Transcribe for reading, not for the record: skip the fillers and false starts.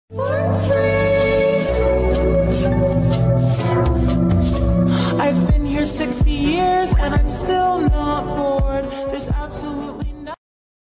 I've been here 60 years and I'm still not bored. There's absolutely